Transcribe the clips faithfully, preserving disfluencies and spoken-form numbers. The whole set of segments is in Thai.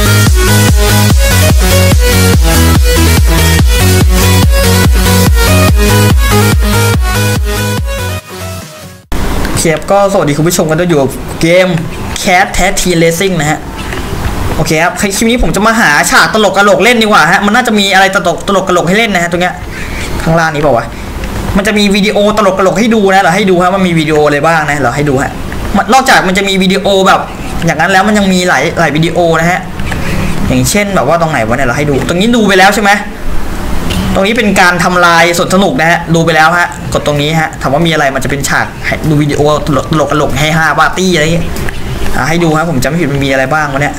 เชฟก็สวัสดีคุณผู้ชมกันด้วยอยู่เกม Cat Tag Team Racing นะฮะโอเคครับคลิปนี้ผมจะมาหาฉากตลกกระโหลกเล่นดีกว่าฮะมันน่าจะมีอะไรตลกตลกกระโหลกให้เล่นนะฮะตรงเนี้ยข้างล่างนี้เปล่าวะมันจะมีวิดีโอตลกกระโหลกให้ดูนะเราให้ดูฮะมันมีวิดีโออะไรบ้างนะเราให้ดูฮะนอกจากมันจะมีวิดีโอแบบอย่างนั้นแล้วมันยังมีหลายหลายวิดีโอนะฮะอย่างเช่นแบบว่าตรงไหนวะเนี่ยเราให้ดูตรงนี้ดูไปแล้วใช่ไหมตรงนี้เป็นการทำลายสดสนุกนะฮะดูไปแล้วฮะกดตรงนี้ฮะถามว่ามีอะไรมันจะเป็นฉากดูวิดีโอตลกตลกกระโหลกให้ห้าปาร์ตี้อะไรอย่างเงี้ยให้ดูฮะผมจำไม่ผิดมันมีอะไรบ้างวะเนี่ย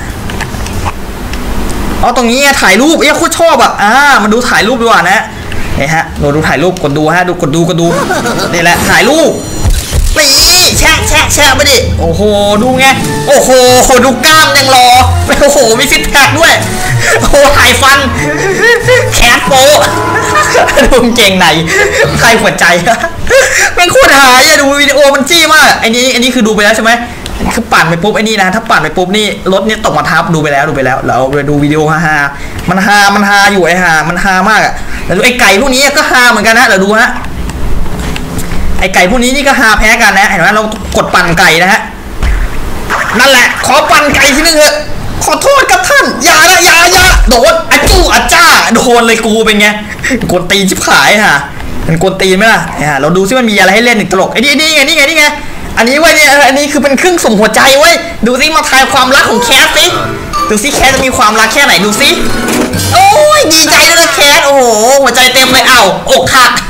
อ๋อตรงนี้ถ่ายรูปเอ้ยโคตรชอบอ่ะอ่ามาดูถ่ายรูปดีกว่านะนี่ฮะดูดูถ่ายรูปกดดูฮะดูกดดูกดดูนี่แหละถ่ายรูปนี่แช่แช่แช่ไปดิโอ้โหดูไงโอ้โหดูกล้ามยังรอโอ้โหมีซิกแพคด้วยโอ้โหถ่ายฟันแคสโปดูเก่งไหนใครหัวใจไม่โคตรหายอะดูวิดีโอมันจี้มากไอ้นี้อันนี้คือดูไปแล้วใช่ไหมคือปั่นไปปุ๊บไอ้นี่นะถ้าปั่นไปปุ๊บนี่รถเนี่ยตกมาทับดูไปแล้วดูไปแล้วเราไปดูวิดีโอฮาฮามันฮามันฮาอยู่ไอ้ฮามันฮามากอะแล้วไอ้ไก่พวกนี้ก็ฮาเหมือนกันนะเราดูฮะไอ้ไก่พวกนี้นี่ก็ฮาแพ้กันนะเห็นไหมเรากดปั่นไก่นะฮะนั่นแหละขอปั่นไก่ทีนึงเถอะขอโทษกับท่านอย่าละอย่าอย่าโดนอาจู้อาจ้าโดนเลยกูเป็นไงกวนตีชิบหายฮะเป็นกวนตีไหมล่ะเราดูซิมันมีอะไรให้เล่นอีกตลกไอ้นี่นี่ไงนี่ไงนี่ไงอันนี้เว้ยเนี่ยอันนี้คือเป็นเครื่องส่งหัวใจเว้ยดูซิมาทายความรักของแคสสิดูซิแคสจะมีความรักแค่ไหนดูซิโอ้ยดีใจด้วยนะแคสโอ้โหหัวใจเต็มเลยเอ้าอกหัก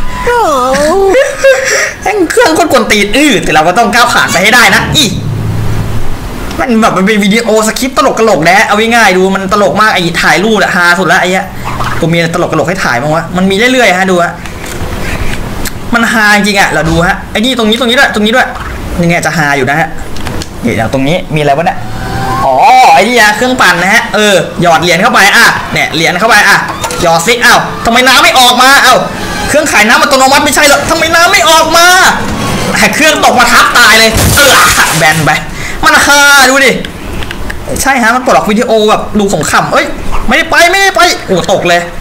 แห่งเครื่องคนกวนตีนอื้อแต่เราก็ต้องก้าวผ่านไปให้ได้นะอีมันแบบมันเป็นวิดีโอสคริปต์ตลกกระโหลกนะเอาง่ายๆดูมันตลกมากไอ้ถ่ายรูปอะฮาสุดแล้วไอ้เนี้ยผมมีตลกกระโหลกให้ถ่ายมั้งวะมันมีเรื่อยๆฮะดูฮะมันฮาจริงอะเราดูฮะไอ้นี่ตรงนี้ตรงนี้ด้วยตรงนี้ด้วยนี่ไงจะฮาอยู่นะฮะนี่ตรงนี้มีอะไรวะเนี่ยอ๋อไอ้นี่ยาเครื่องปั่นนะฮะเออหยอดเหรียญเข้าไปอ่ะเนี่ยเหรียญเข้าไปอ่ะหยอดซิอ้าวทำไมน้ำไม่ออกมาอ้าวเครื่องขายน้ำอัตโนมัติไม่ใช่หรอทำไมน้ำไม่ออกมาเครื่องตกมาทับตายเลยเออแบนไปมันฮาดูดิใช่ฮะมันปลดล็อกวิดีโอแบบดูของขำเอ้ยไม่ได้ไปไม่ได้ไปโอ้ตกเลย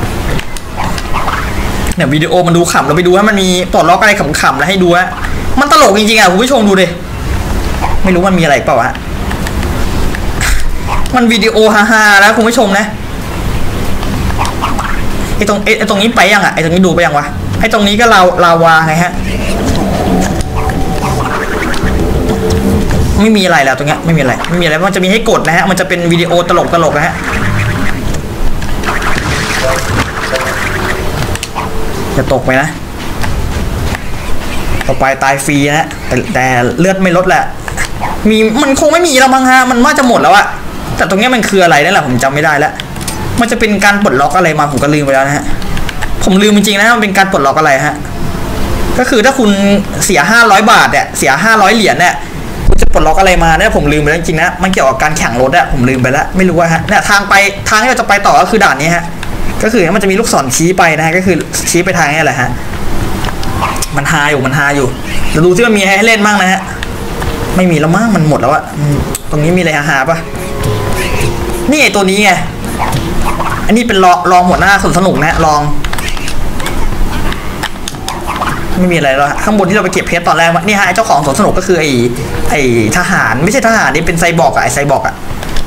เนี่ยวิดีโอมันดูขำเราไปดูฮะมันมีปลดล็อกอะไรขำๆแล้วให้ดูฮะมันตลกจริงๆอ่ะคุณผู้ชมดูดิไม่รู้มันมีอะไรเปล่าวะมันวิดีโอฮาๆแล้วคุณผู้ชมนะไอ้ตรงไอ้ตรงนี้ไปยังอ่ะไอ้ตรงนี้ดูไปยังวะไอ้ตรงนี้ก็ลาวลาวาไงฮะไม่มีอะไรแล้วตรงเนี้ยไม่มีอะไรไม่มีอะไรมันจะมีให้กดนะฮะมันจะเป็นวิดีโอตลกตลกนะฮะจะตกไปนะต่อไปตายฟรีนะแต่แต่เลือดไม่ลดแหละมีมันคงไม่มีแล้วมั้งฮะมันว่าจะหมดแล้วอะแต่ตรงนี้มันคืออะไรนั่นแหละผมจำไม่ได้แล้วมันจะเป็นการปลดล็อกอะไรมาผมก็ลืมไปแล้วนะฮะผมลืมจริงๆนะมันเป็นการปลดล็อกอะไรฮะก็คือถ้าคุณเสียห้าร้อยบาทเนี่ยเสียห้าร้อยเหรียญเนี่ยคุณจะปลดล็อกอะไรมาเนี่ยผมลืมไปแล้วจริงๆนะมันเกี่ยวกับการแข่งรถอะผมลืมไปแล้วไม่รู้ว่าฮะเนี่ยทางไปทางที่เราจะไปต่อก็คือด่านนี้ฮะก็คือมันจะมีลูกศรชี้ไปนะฮะก็คือชี้ไปทางนี้แหละฮะมันฮาอยู่มันฮาอยู่เราดูที่มันมีให้เล่นบ้างนะฮะไม่มีแล้วมั้งมันหมดแล้วอะตรงนี้มีอะไรฮาๆปะนี่ไงตัวนี้ไงอันนี้เป็นลองลองหัวหน้าสนุกสนุกนะลองไม่มีอะไรแล้วข้างบนที่เราไปเก็บเพชรตอนแรกนี่ฮะเจ้าของสวนสนุกก็คือไอ้ไอ้ทหารไม่ใช่ทหารนี่เป็นไซบอร์กอะไอ้ไซบอร์กอะ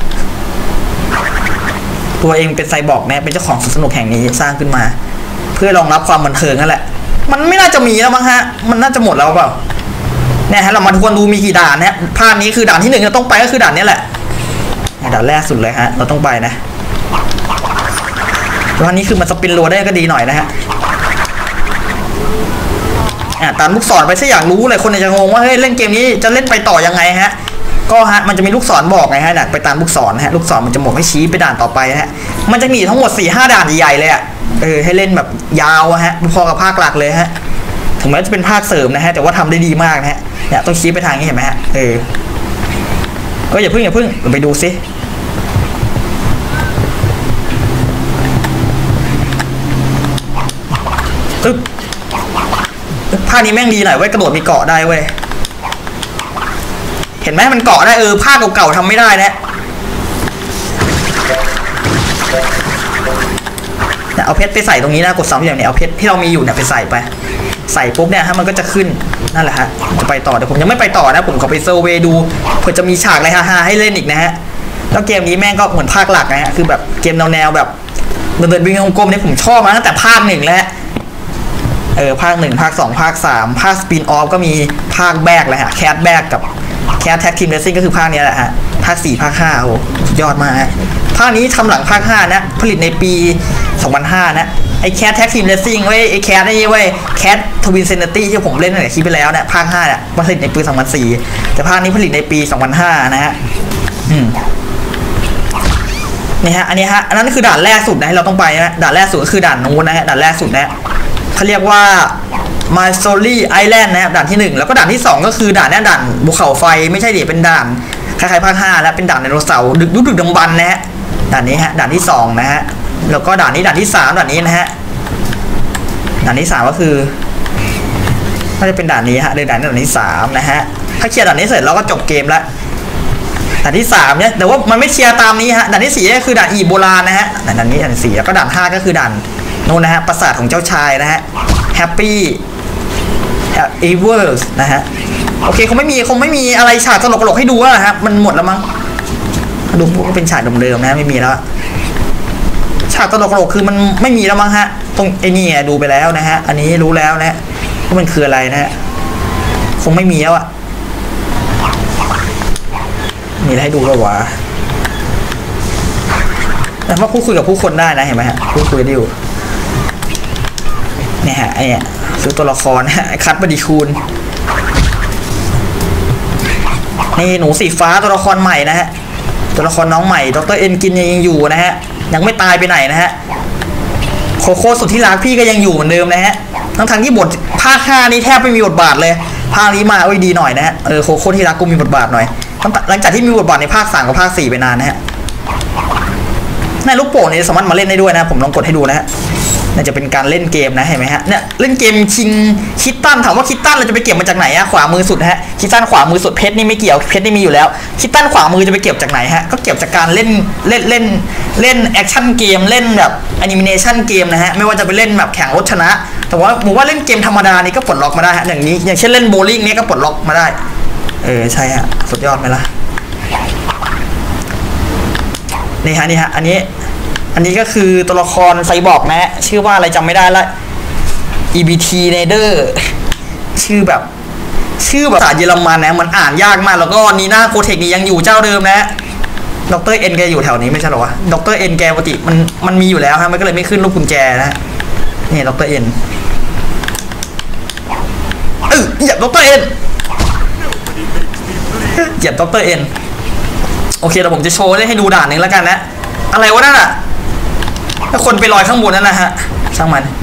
ตัวเองเป็นไซบอร์กนะเป็นเจ้าของสวนสนุกแห่งนี้สร้างขึ้นมาเพื่อรองรับความบันเทิงนั่นแหละมันไม่น่าจะมีแล้วมั้งฮะมันน่าจะหมดแล้วเปล่าเนี่ยฮะเรามาทวนดูมีกี่ด่านนะภาพนี้คือด่านที่หนึ่งเราต้องไปก็คือด่านนี้แหละด่านแรกสุดเลยฮะเราต้องไปนะวันนี้คือมันสปินรัวได้ก็ดีหน่อยนะฮะอ่าตามลูกศรไปถ้าอยากรู้เลยคนจะงงว่าเฮ้ยเล่นเกมนี้จะเล่นไปต่อยังไงฮะก็ฮะมันจะมีลูกศรบอกไงฮะเนี่ยไปตามลูกศรฮะลูกศรมันจะบอกให้ชี้ไปด่านต่อไปฮะมันจะมีทั้งหมด สี่ห้า ด่านใหญ่ๆเลยอ่ะเออให้เล่นแบบยาวฮะพอกับภาคหลักเลยฮะถึงแม้จะเป็นภาคเสริมนะฮะแต่ว่าทำได้ดีมากนะฮะเนี่ยต้องชี้ไปทางนี้เห็นไหมฮะเออก็อย่าพึ่งอย่าพึ่งไปดูซิอึ๊บภาคนี้แม่งดีหน่อยเว้ยกระโดดมีเกาะได้เว้ยเห็นไหมมันเกาะได้เออภาคเก่าๆทำไม่ได้นะเนี่ยเอาเพชรไปใส่ตรงนี้นะกดสามอย่างเนี่ยเอาเพชรที่เรามีอยู่เนี่ยไปใส่ไปใส่ปุ๊บเนี่ยฮะมันก็จะขึ้นนั่นแหละฮะจะไปต่อเดี๋ยวผมยังไม่ไปต่อนะผมขอไปเซอร์เวย์ดูเผื่อจะมีฉากอะไรฮาๆให้เล่นอีกนะฮะแล้วเกมนี้แม่งก็เหมือนภาคหลักนะฮะคือแบบเกมแนวๆแบบเดินๆวิ่งวงกลมเนี่ยผมชอบมาตั้งแต่ภาคหนึ่งแล้วเออภาคหนึ่งภาคสองภาคสามภาคสปินออฟก็มีภาคแบกเลยฮะแคทแบกกับแคทแท็กทีมเรซซิ่งก็คือภาคนี้แหละฮะภาคสี่ภาคห้าโอ้สุดยอดมากฮะภาคนี้ทำหลังภาคห้านะผลิตในปีสองพันห้านะไอ้แคทแท็กทีมเรซซิ่งเว้ยไอ้แคทไอ้เว้ยแคททวินเซนตี้ที่ผมเล่นตั้งแต่คลิปไปแล้วเนี่ยภาคห้าเนี่ยผลิตในปีสองพันสี่แต่ภาคนี้ผลิตในปีสองพันห้านะฮะอืมนี่ฮะอันนี้ฮะอันนั้นคือด่านแรกสุดนะเราต้องไปนะด่านแรกสุดก็คือด่านนู้นนะฮะด่านแรกสุดนะเขาเรียกว่า My Story Island นะครับด่านที่หนึ่งแล้วก็ด่านที่สองก็คือด่านนี้ด่านภูเขาไฟไม่ใช่ดิเป็นด่านคล้ายๆภาคห้าแล้วเป็นด่านไดโนเสาร์ดึกยุคดึกดำบรรพ์นะฮะด่านนี้ฮะด่านที่สองนะฮะแล้วก็ด่านนี้ด่านที่สามด่านนี้นะฮะด่านที่สามก็คือน่าจะเป็นด่านนี้ฮะเลยด่านด่านที่สามนะฮะถ้าเคลียร์ด่านนี้เสร็จเราก็จบเกมแล้วด่านที่สามเนี่ยแต่ว่ามันไม่เคลียร์ตามนี้ฮะด่านที่สี่ก็คือด่านอีโบลานะฮะด่านนี้ด่านสี่แล้วก็ด่านห้าก็คือด่านโน่นนะฮะปราสาทของเจ้าชายนะฮะแฮปปี้เอเวอร์สนะฮะโอเคคงไม่มีคงไม่มีอะไรฉากตลกๆให้ดูแล้วนะฮะมันหมดแล้วมั้งดูก็เป็นฉากเดิมๆนะไม่มีแล้วฉากตลกๆคือมันไม่มีแล้วมั้งฮะตรงไอ้นี่ดูไปแล้วนะฮะอันนี้รู้แล้วนะว่ามันคืออะไรนะฮะคงไม่มีแล้วอะมีอะไรให้ดูก็วะแต่ว่าพูดคุยกับผู้คนได้นะเห็นไหมฮะพูดคุยได้อยู่เนี่ยฮะไอ้เนี่ยคือตัวละครฮะคัตบดีคูณนี่หนูสีฟ้าตัวละครใหม่นะฮะตัวละครน้องใหม่ดรเอ็นกินยังอยู่นะฮะยังไม่ตายไปไหนนะฮะโคโค่สุดที่รักพี่ก็ยังอยู่เหมือนเดิมนะฮะทั้งทั้งที่บทภาคห้านี้แทบไม่มีบทบาทเลยภาคนี้มาโอ้ยดีหน่อยนะฮะเออโคโค่ที่รักกูมีบทบาทหน่อยหลังจากที่มีบทบาทในภาคสามกับภาคสี่ไปนานนะฮะในลูกโป่งนี่สามารถมาเล่นได้ด้วยนะผมลองกดให้ดูนะฮะน่าจะเป็นการเล่นเกมนะเห็นไหมฮะเนี่ยเล่นเกมชิงคิตตันถามว่าคิตตันเราจะไปเก็บมาจากไหนอะขวามือสุดฮะคิตตันขวามือสุดเพชรนี่ไม่เกี่ยวเพชรนี่มีอยู่แล้วคิตตันขวามือจะไปเก็บจากไหนฮะก็เก็บจากการเล่นเล่นเล่นเล่นแอคชั่นเกมเล่นแบบแอนิเมชันเกมนะฮะไม่ว่าจะไปเล่นแบบแข่งรถชนะแต่ว่าผมว่าเล่นเกมธรรมดานี่ก็ปลดล็อกมาได้ฮะอย่างนี้อย่างเช่นเล่นโบว์ลิ่งนี่ก็ปลดล็อกมาได้เออใช่ฮะสุดยอดไหมล่ะนี่ฮะนี่ฮะอันนี้อันนี้ก็คือตัวละครไซบอร์กนะชื่อว่าอะไรจำไม่ได้ละ อี บี ที Nader ชื่อแบบชื่อแบบภาษาเยอรมันนะมันอ่านยากมากแล้วก็นีน่าโคเทคนี่ยังอยู่เจ้าเดิมนะดรเอ็นแกอยู่แถวนี้ไม่ใช่หรอวะดรเอ็นแกปกติมันมันมีอยู่แล้วฮะมันก็เลยไม่ขึ้นรูปกุญแจนะนี่ดรเอ็นเออเหยียบดรเอ็นเหยียบดรเอ็นโอเคเดี๋ยวผมจะโชว์ให้ดูด่านนึงแล้วกันนะอะไรวะนั่นอะถ้าคนไปลอยข้างบนนั่นนะฮะช่างมัน